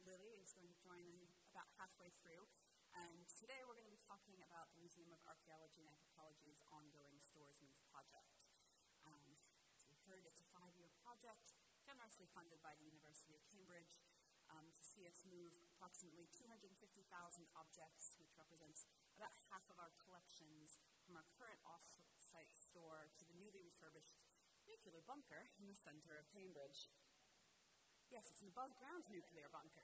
Lily is going to join in about halfway through, and today we're going to be talking about the Museum of Archaeology Anthropology's ongoing Stores Move project. As we heard, it's a 5-year project, generously funded by the University of Cambridge, to see us move approximately 250,000 objects, which represents about half of our collections, from our current off-site store to the newly refurbished nuclear bunker in the center of Cambridge. Yes, it's an above-ground nuclear bunker.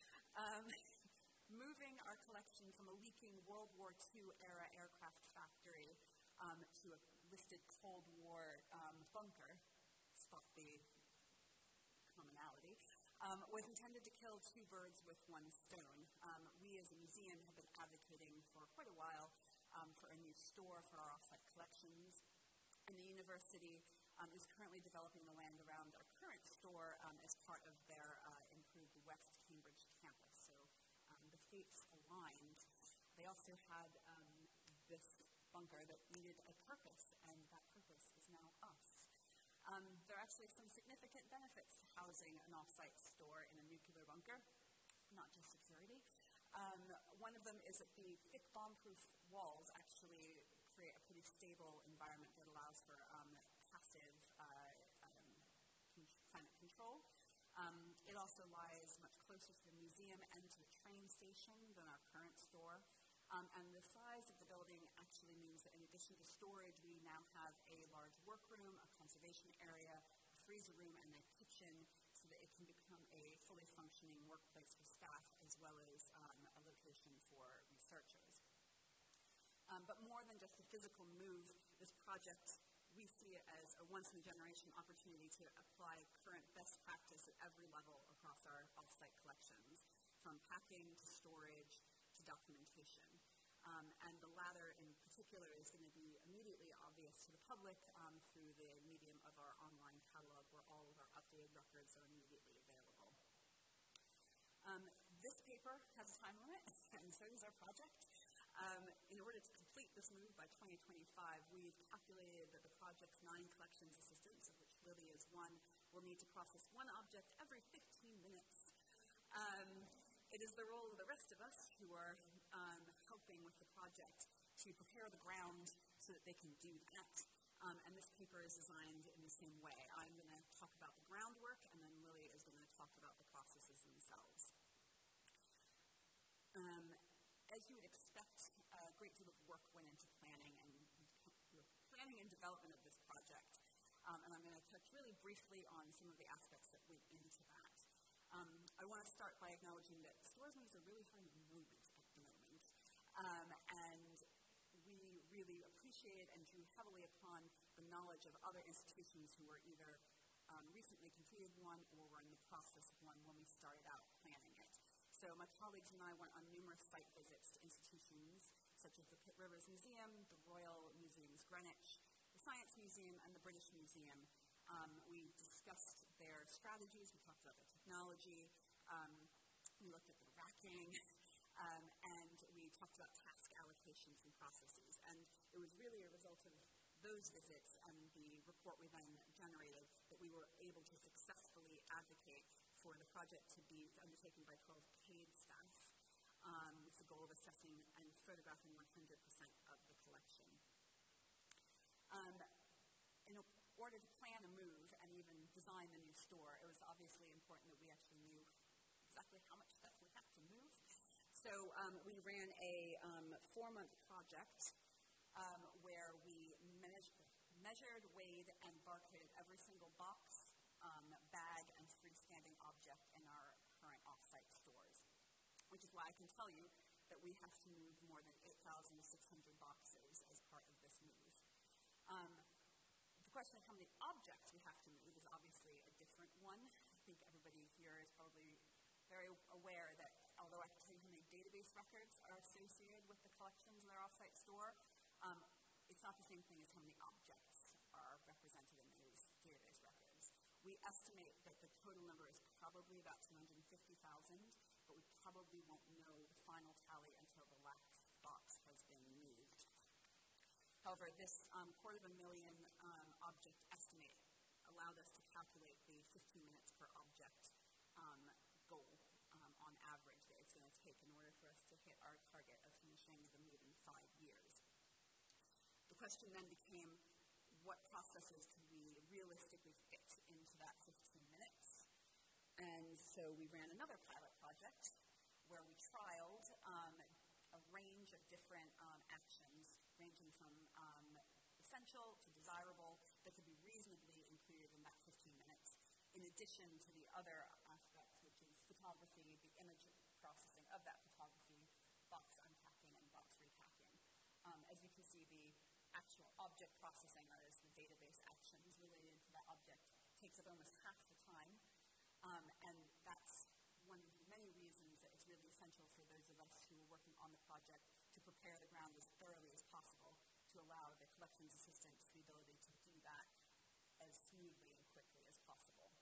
Moving our collection from a leaking World War II-era aircraft factory to a listed Cold War bunker, spot the commonality, was intended to kill two birds with one stone. We as a museum have been advocating for quite a while for a new store for our offsite collections, and the university is currently developing the land around our current store as part of their improved West Cambridge campus. So the fates aligned. They also had this bunker that needed a purpose, and that purpose is now us. There are actually some significant benefits to housing an off-site store in a nuclear bunker, not just security. One of them is that the thick bomb-proof walls actually create a pretty stable environment that allows for passive climate control. It also lies much closer to the museum and to the train station than our current store. And the size of the building actually means that in addition to storage, we now have a large workroom, a conservation area, a freezer room, and a kitchen so that it can become a fully functioning workplace for staff as well as a location for researchers. But more than just a physical move, this project, we see it as a once-in-a-generation opportunity to apply current best practice at every level across our off-site collections, from packing to storage to documentation. And the latter in particular is going to be immediately obvious to the public through the medium of our online catalog, where all of our updated records are immediately available. This paper has a time limit, and so does our project. In order to complete this move by 2025, we've calculated that the project's 9 collections assistants, of which Lily is one, will need to process one object every 15 minutes. It is the role of the rest of us who are helping with the project to prepare the ground so that they can do that. And this paper is designed in the same way. I'm going to talk about the groundwork, and then Lily is going to talk about the processes themselves. As you would expect, a great deal of work went into planning and development of this project. And I'm going to touch really briefly on some of the aspects that went into that. I want to start by acknowledging that stores moves are really having a moment at the moment. And we really appreciate and drew heavily upon the knowledge of other institutions who were either recently completed one or were in the process of one when we started out planning it. So my colleagues and I went on numerous site visits to institutions such as the Pitt Rivers Museum, the Royal Museums Greenwich, the Science Museum, and the British Museum. We discussed their strategies, we talked about their technology, we looked at the racking, and we talked about task allocations and processes. And it was really a result of those visits and the report we then generated that we were able to successfully advocate for the project to be undertaken by 12 paid staff with the goal of assessing and photographing 100% of the collection. In order to plan a move and even design the new store, it was obviously important that we actually knew exactly how much stuff we had to move. So we ran a 4-month project where we measured, weighed, and barcoded every single box, bag, and freestanding object in our current off-site stores, which is why I can tell you that we have to move more than 8,600 boxes as part of this move. The question of how many objects we have to move is obviously a different one. I think everybody here is probably very aware that although I can tell you how many database records are associated with the collections in our off-site store, it's not the same thing as how many objects are represented in those database records. We estimate that the total number is probably about 250,000, but we probably won't know the final tally until the last box has been moved. However, this 250,000 object estimate allowed us to calculate the 15 minutes per object goal on hit our target of finishing the move in 5 years. The question then became, what processes could we realistically fit into that 15 minutes? And so we ran another pilot project where we trialed a range of different actions, ranging from essential to desirable, that could be reasonably included in that 15 minutes, in addition to the other aspects, which is photography, the image processing of that photography, box unpacking, and box repacking. As you can see, the actual object processing, that is the database actions related to that object, takes up almost half the time, and that's one of the many reasons that it's really essential for those of us who are working on the project to prepare the ground as thoroughly as possible to allow the collections assistants the ability to do that as smoothly and quickly as possible.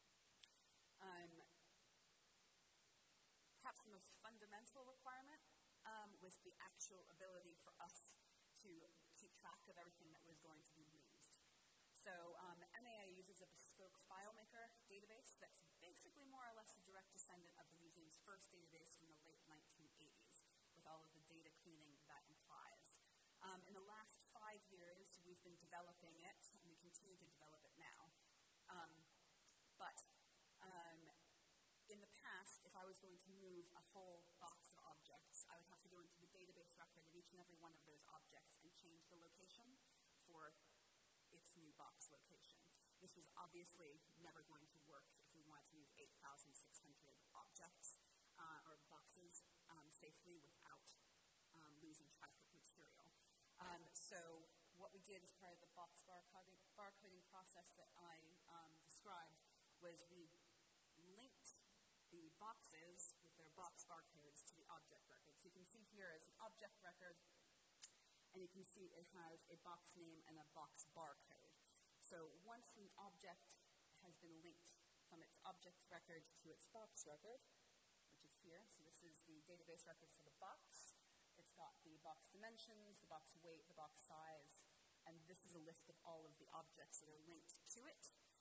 Perhaps the most fundamental requirement was the actual ability for us to keep track of everything that was going to be moved. So MAA uses a bespoke FileMaker database that's basically more or less a direct descendant of the museum's first database from the late 1980s, with all of the data cleaning that implies. In the last 5 years, we've been developing it, and we continue to develop it now. But in the past, if I was going to move a whole box of objects, I would have to go into the database record of each and every one of those objects and change the location for its new box location. This was obviously never going to work if we wanted to move 8,600 objects or boxes safely without losing track of material. So what we did as part of the box barcoding process that I described was we linked the boxes with their box barcodes to the object record. So you can see here is an object record, and you can see it has a box name and a box barcode. So once an object has been linked from its object record to its box record, which is here, so this is the database record for the box. It's got the box dimensions, the box weight, the box size, and this is a list of all of the objects that are linked to it.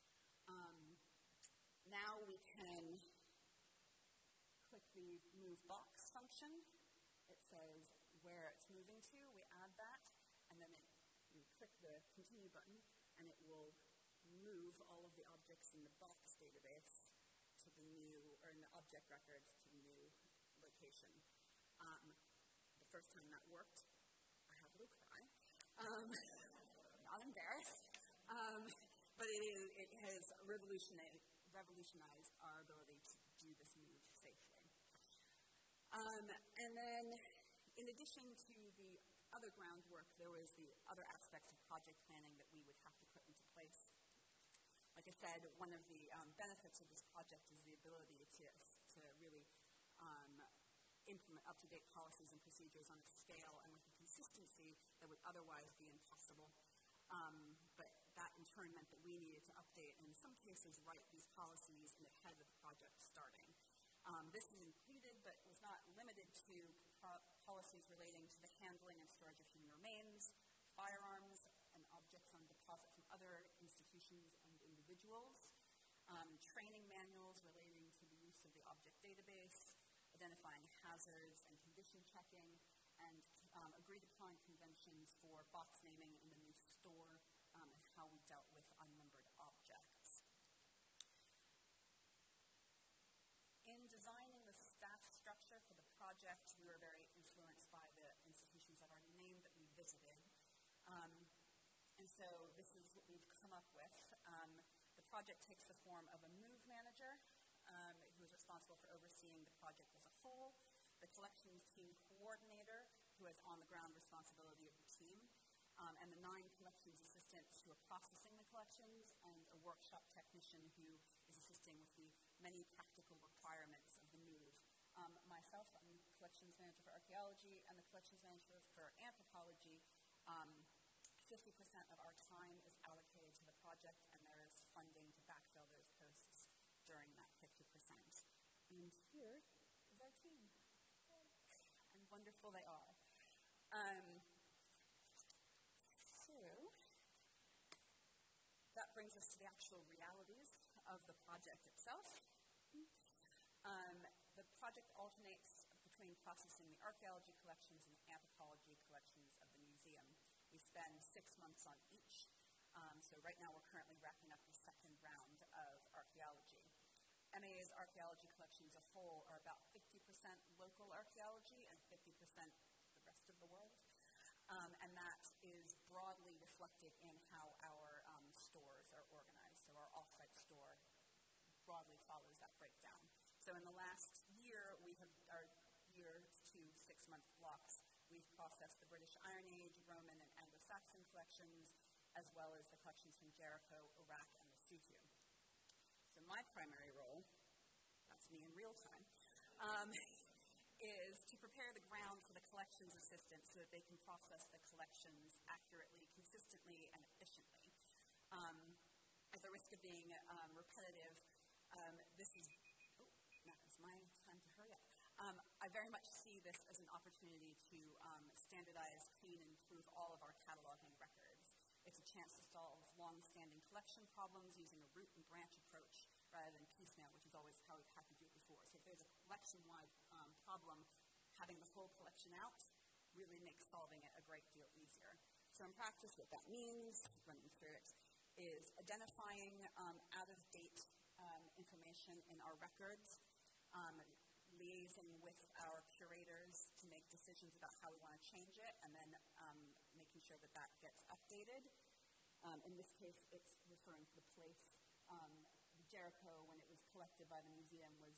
Now we can click the Move Box function. It says where it's moving to. We add that, and then we click the Continue button, and it will move all of the objects in the box database to the new, or in the object record to the new location. The first time that worked, I had a little cry. Not embarrassed, but it has revolutionized our ability to do this move safely. And then, in addition to the other groundwork, there was the other aspects of project planning that we would have to put into place. Like I said, one of the benefits of this project is the ability to really implement up-to-date policies and procedures on a scale and with a consistency that would otherwise be impossible. But that in turn meant that we needed to update, and in some cases write these policies ahead of the project starting. This is included, but was not limited to policies relating to the handling and storage of human remains, firearms, and objects on deposit from other institutions and individuals, training manuals relating to the use of the object database, identifying hazards and condition checking, and agreed-upon conventions for box naming in the new store, and how we dealt with unnumbered objects. In designing the staff structure for the project, we were very influenced by the institutions I've already named that we visited. And so this is what we've come up with. The project takes the form of a move manager who is responsible for overseeing the project as a whole, the collections team coordinator who has on-the-ground responsibility of the team, and the 9 collections assistants who are processing the collections, and a workshop technician who is assisting with the many practical requirements of the move. Myself, I'm the collections manager for archaeology and the collections manager for anthropology. 50% of our time is allocated to the project, and there is funding to backfill those posts during that 50%. And here is our team. And wonderful they are. So that brings us to the actual realities of the project itself. The project alternates between processing the archaeology collections and the anthropology collections of the museum. We spend 6 months on each. So right now we're currently wrapping up the second round of archaeology. MAA's archaeology collection as a whole are about 50% local archaeology and 50% the rest of the world. And that is broadly reflected in how our stores are organized. So our offsite store broadly follows that breakdown. So in the last year, our year to 6 month blocks, we've processed the British Iron Age, Roman, and Anglo-Saxon collections, as well as the collections from Jericho, Iraq, and Lesotho. So my primary role, that's me in real time, is to prepare the ground for the collections assistants so that they can process the collections accurately, consistently, and efficiently. At the risk of being repetitive, this is my time to hurry up. I very much see this as an opportunity to standardize, clean, and improve all of our cataloging records. It's a chance to solve long-standing collection problems using a root and branch approach rather than piecemeal, which is always how we've had to do it before. So if there's a collection-wide problem, having the whole collection out really makes solving it a great deal easier. So in practice, what that means, running through it, is identifying out-of-date information in our records, liaising with our curators to make decisions about how we want to change it, and then making sure that that gets updated. In this case, it's referring to the place. Jericho, when it was collected by the museum, was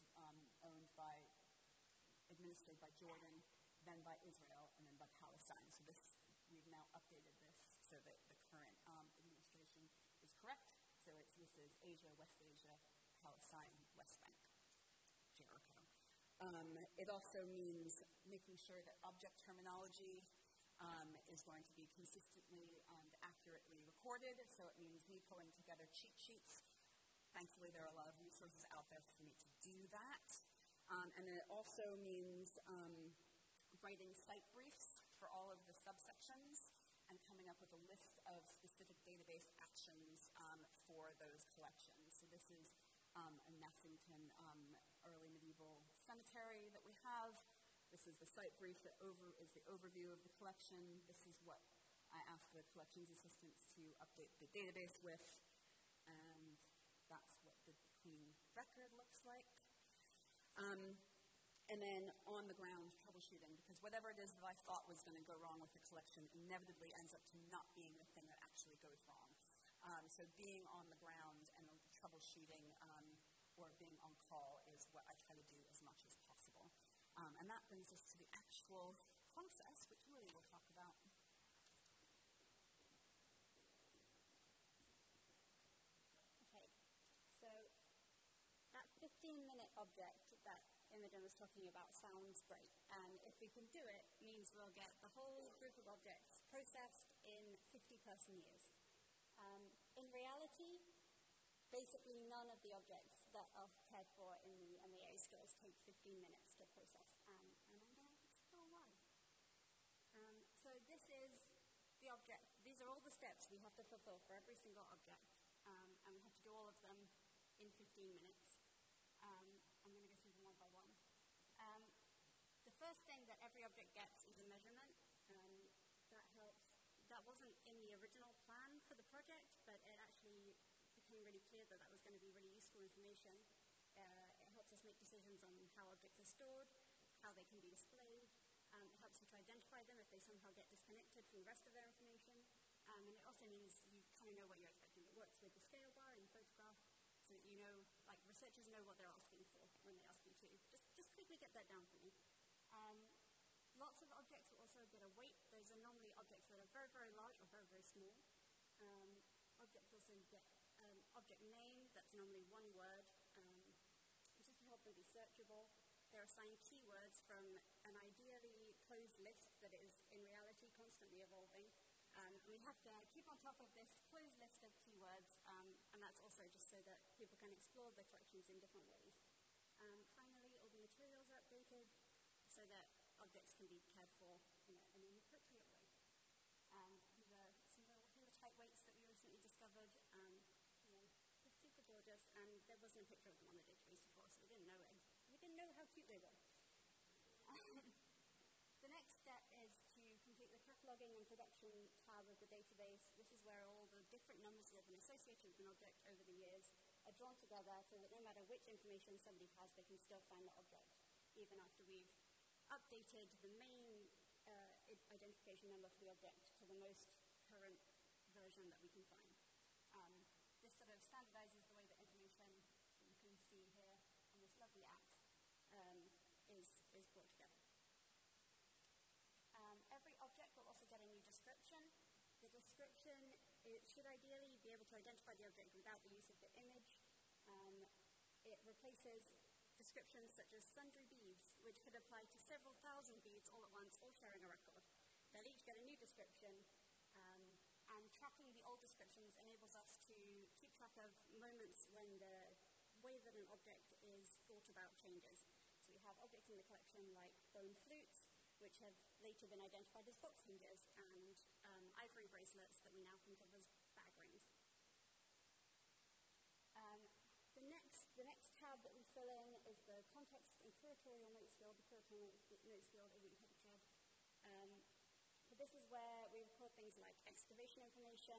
administered by Jordan, then by Israel, and then by Palestine. So we've now updated this so that the current administration is correct. So this is Asia, West Asia, Palestine, West Bank, Jericho. It also means making sure that object terminology is going to be consistently and accurately recorded. So it means me pulling together cheat sheets. Thankfully, there are a lot of resources out there for me to do that. And then it also means writing site briefs for all of the subsections and coming up with a list of specific database actions for those collections. So this is a Nessington early medieval cemetery that we have. This is the site brief that is the overview of the collection. This is what I asked the collections assistants to update the database with, and that's what the clean record looks like. And then on-the-ground troubleshooting, because whatever it is that I thought was going to go wrong with the collection inevitably ends up to not being the thing that actually goes wrong. So being on the ground and troubleshooting or being on call is what I try to do as much as possible. And that brings us to the actual process, which Willie will talk about. Okay, so that 15-minute object that Imogen was talking about sounds great, and if we can do it, means we'll get the whole group of objects processed in 50-person years. In reality, basically none of the objects that are cared for in the MAA stores take 15 minutes to process, and I'm going to explore why. So this is the object. These are all the steps we have to fulfill for every single object, and we have to do all of them in 15 minutes. I'm going to go through them one by one. The first thing that every object gets is a measurement. That helps. That wasn't in the original plan for the project, but it actually became really clear that that was going to be really useful information. It helps us make decisions on how objects are stored, how they can be displayed. It helps you to identify them if they somehow get disconnected from the rest of their information. And it also means you kind of know what you're expecting. It works with the scale bar in the photograph, so that you know, like researchers know what they're asking for when they ask you to. Just quickly get that down for me. Lots of objects will also get a weight. Those are normally objects that are very, very large or very, very small. Objects also get an object name that's normally one word, just to help them be searchable. They're assigned keywords from an ideally closed list that is, in reality, constantly evolving. We have to keep on top of this closed list of keywords, and that's also just so that people can explore the collections in different ways. Finally, all the materials are updated so that objects can be cared for in an appropriate way. These are some little hematite weights that we recently discovered. They're super gorgeous, and there wasn't a picture of them on the database before, so we didn't know how cute they were. next step is to complete the cataloguing and production tab of the database. This is where all the different numbers that have been associated with an object over the years are drawn together so that no matter which information somebody has, they can still find the object, even after we've updated the main identification number for the object to the most current version that we can find. This sort of standardizes the way that information that you can see here on this lovely app is brought together. Every object will also get a new description. The description should ideally be able to identify the object without the use of the image. It replaces descriptions such as sundry beads, which could apply to several thousand beads all at once, all sharing a record. They'll each get a new description, and tracking the old descriptions enables us to keep track of moments when the way that an object is thought about changes. So we have objects in the collection like bone flutes, which have later been identified as box hinges, and ivory bracelets that we now think of as bag rings. The next tab that we fill in is the context and curatorial notes field. The curatorial notes field isn't pictured. But this is where we record things like excavation information,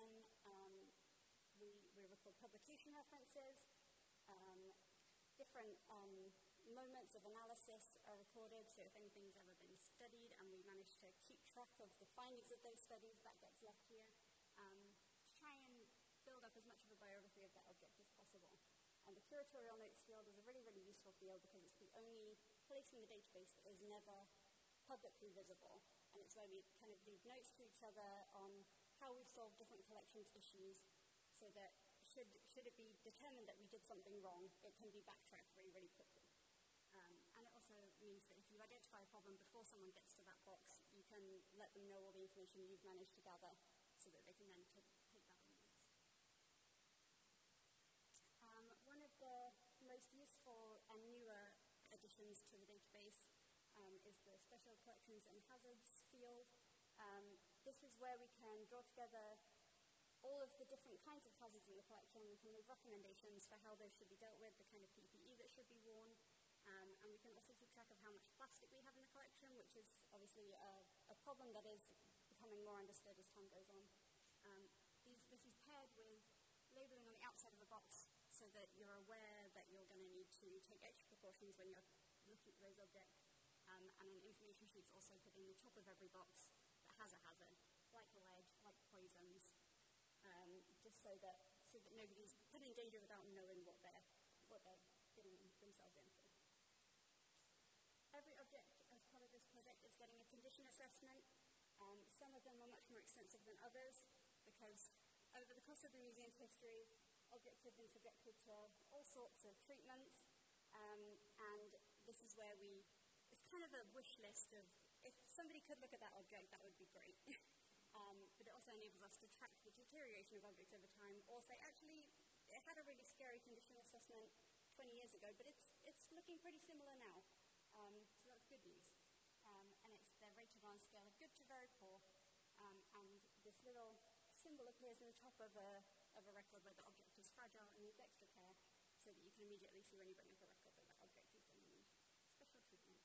we record publication references, different moments of analysis are recorded, so if anything's ever been studied and we manage to keep track of the findings of those studies, that gets left here, to try and build up as much of a biography of that object as possible. And the curatorial notes field is a really, really useful field because it's the only place in the database that is never publicly visible, and it's where we kind of leave notes to each other on how we've solved different collections issues, so that should it be determined that we did something wrong, it can be backtracked really, really quickly. And it also means that if you identify a problem before someone gets to that box, you can let them know all the information you've managed to gather so that they can then take that onwards. One of the most useful and newer additions to the database is the Special Collections and Hazards field. This is where we can draw together all of the different kinds of hazards in the collection. We can leave recommendations for how those should be dealt with, the kind of PPE that should be worn, and we can also keep track of how much plastic we have in the collection, which is obviously a problem that is becoming more understood as time goes on. This is paired with labeling on the outside of a box so that you're aware that you're going to need to take extra precautions when you're looking at those objects. And an information sheet's also put in the top of every box that has a hazard, like lead, like poisons, just so that nobody's put in danger without knowing what they're getting themselves in for. Every object as part of this project is getting a condition assessment. Some of them are much more extensive than others because over the course of the museum's history, objects have been subjected to all sorts of treatments, and this is where it's kind of a wish list of, if somebody could look at that object, that would be great. But it also enables us to track the deterioration of objects over time, or say, actually, it had a really scary condition assessment 20 years ago, but it's looking pretty similar now. So that's good news. And they're rated on a scale of good to very poor, and this little symbol appears in the top of a record where the object is fragile and needs extra care, so that you can immediately see when you bring up a record that that object is going to need special treatment.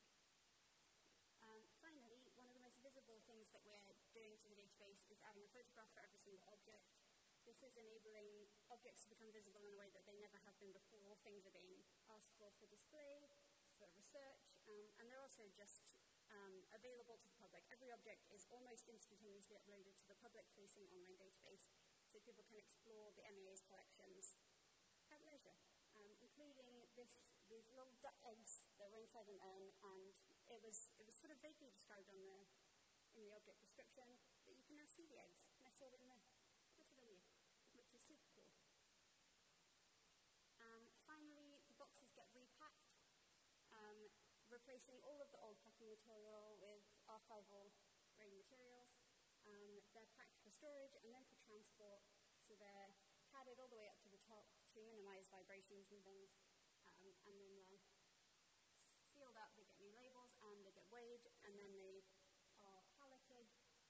Finally, one of the most visible things that we're doing to the database is adding a photograph for every single object. This is enabling objects to become visible in a way that they never have been before. Things are being asked for display, for research, and they're also just available to the public. Every object is almost instantaneously uploaded to the public-facing online database, so people can explore the MAA's collections at leisure, including these little duck eggs that were inside an urn, and it was sort of vaguely described in the object description, but you can now see the eggs nestled in you, which is super cool. Finally, the boxes get repacked, replacing all of the old packing material with archival grade materials. They're packed for storage and then for transport, so they're padded all the way up to the top to minimize vibrations and things, and then they're sealed up. They get new labels and they get weighed, and then they are palleted,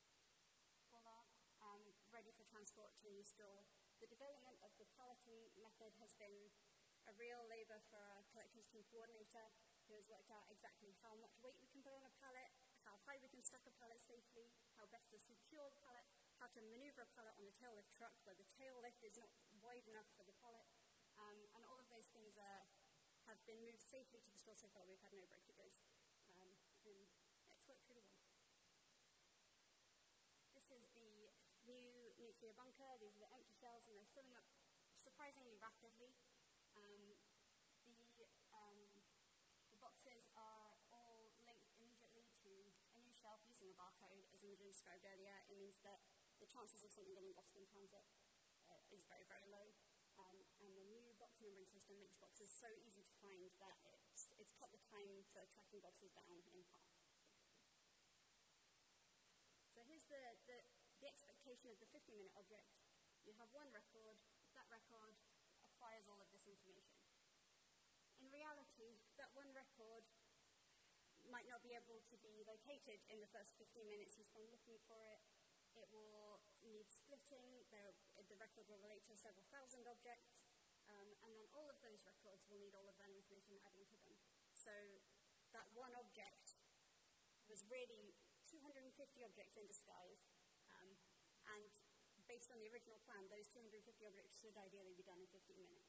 ready for transport to a new store. The development of the palleting method has been a real labor for our collections team coordinator, who has worked out exactly how much weight we can put on a pallet, how high we can stack a pallet safely, how best to secure the pallet, how to maneuver a pallet on a tail lift truck where the tail lift is not wide enough for the pallet, and all of those things have been moved safely to the store so far. We've had no breakages, and it's worked really well. This is the new nuclear bunker. These are the empty shells, and they're filling up surprisingly rapidly. The boxes are all linked immediately to a new shelf using a barcode. As Imogen described earlier, it means that the chances of something getting lost in transit is very, very low. And the new box numbering system makes boxes so easy to find that it's cut the time for tracking boxes down in half. So here's the expectation of the 50-minute object. You have one record. That record acquires all of this information. In reality, that one record might not be able to be located in the first 15 minutes you spend looking for it. It will need splitting. The record will relate to several thousand objects. And then all of those records will need all of that information adding to them. So that one object was really 250 objects in disguise. And based on the original plan, those 250 objects should ideally be done in 15 minutes.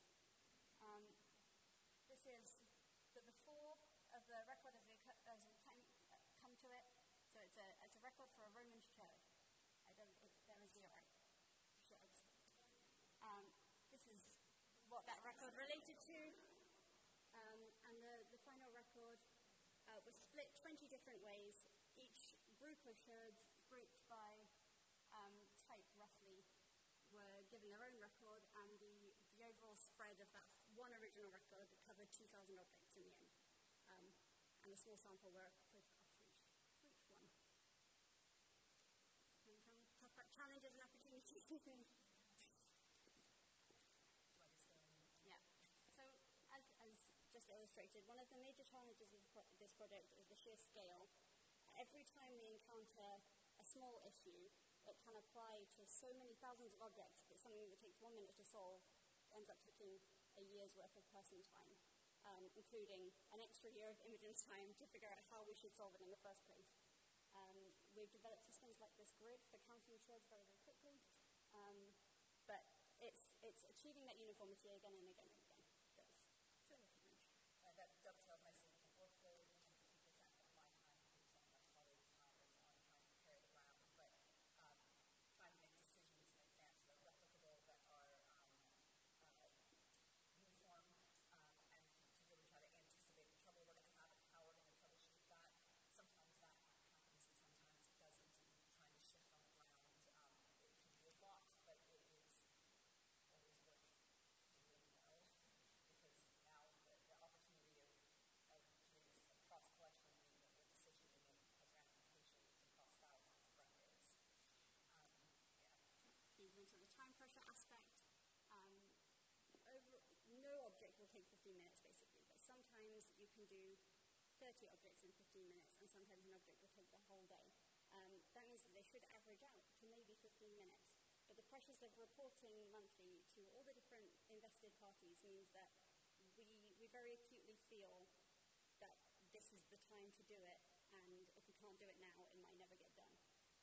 This is the before of the record as we come to it. So it's a record for a Roman church. There is zero sherds. This is what that record related to. And the final record was split 20 different ways. Each group of sherds, grouped by type roughly, were given their own record, and the overall spread of that one original record covered 2,000 objects in the end. And a small sample were for each one. Talk about challenges and opportunities. Yeah. So, as just illustrated, one of the major challenges of this project is the sheer scale. Every time we encounter a small issue, it can apply to so many thousands of objects that something that takes 1 minute to solve ends up taking a year's worth of person time, including an extra year of Imogen's time to figure out how we should solve it in the first place. We've developed systems like this grid for counting sherds very, very quickly, but it's achieving that uniformity again and again and again. So that dovetails nicely with the workload and 50% of my time, 50% of my colleagues' time is on trying to prepare the ground, but trying to make decisions in advance that are replicable, that are uniform, and to really try to anticipate the trouble we're going to have and how we're going to troubleshoot that. Sometimes that happens and sometimes it doesn't. Trying to shift on the ground, it can be a lot, but it is always worth doing well, because now the opportunity of doing this cross-collection means that the decision we make has ramifications across thousands of records. Feeds into the time pressure aspect. No object will take 15 minutes, basically, but sometimes you can do 30 objects in 15 minutes, and sometimes an object will take the whole day. That means that they should average out to maybe 15 minutes. But the pressures of reporting monthly to all the different invested parties means that we very acutely feel that this is the time to do it, and if we can't do it now, it might never get done.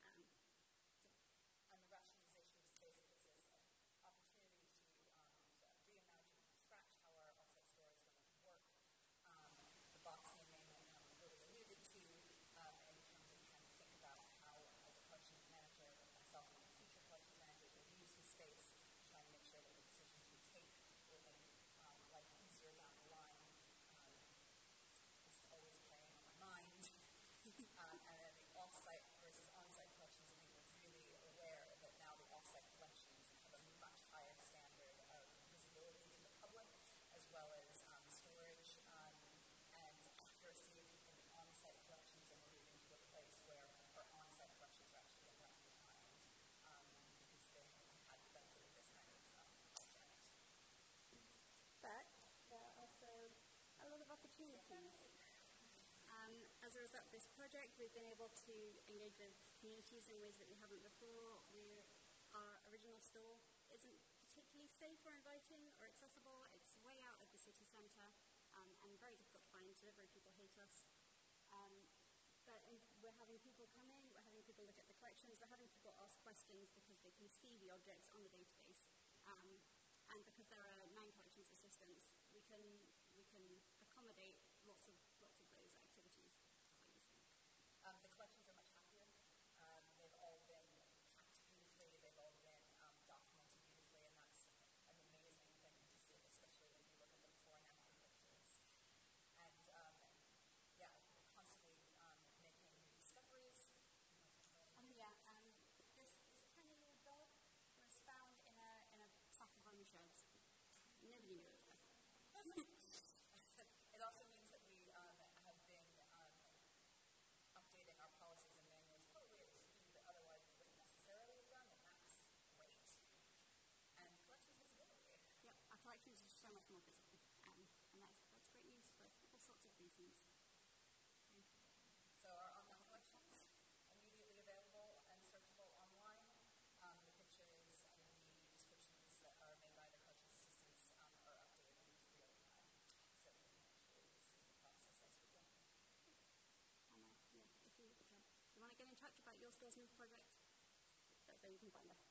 And the rationalization of space gives us an opportunity to reimagine from scratch how our offsite store is going to work. The boxing Damon really alluded to in terms of trying to think about how, as a collections manager, myself and the future collections manager, will use the space, trying to make sure that the decisions we take will make life easier down the line. This is always playing on my mind. And then the off-site versus on-site collections, I think we're really aware that now the off-site collections have a much higher standard of visibility to the public, as well as storage and accuracy in the on-site collections, and we're moving to a place where our on-site collections are actually getting left behind because they haven't had the benefit of this kind of project. But there are also a lot of opportunities. As a result of this project, we've been able to engage with communities in ways that we haven't before. Our original store isn't particularly safe or inviting or accessible. It's way out of the city centre and very difficult to find. Delivery people hate us. But we're having people come in, we're having people look at the collections, we're having people ask questions because they can see the objects on the database. And because there are 9 collections assistants, we can accommodate lots of those activities quite easily. The collections are much happier. They've all been packed beautifully, they've all been documented beautifully, and that's an amazing thing to see, especially when you look at the before and after pictures. And yeah, we're constantly making new discoveries. This tiny dog was found in a sack of army shirts. Nobody knew it was there. It also means that we have been updating our policies and manuals probably at a speed that otherwise we wouldn't necessarily have done, and that's great. And collections visibility. Yep, our collections are so much more visible, and that's great news for all sorts of reasons. Okay. So our online collections, immediately available and searchable online. The pictures and the descriptions that are made by the collections assistants are updated in real time, so you can actually see the process as we go. And if you want to get in touch about your Stores Move project, that's where you can find us.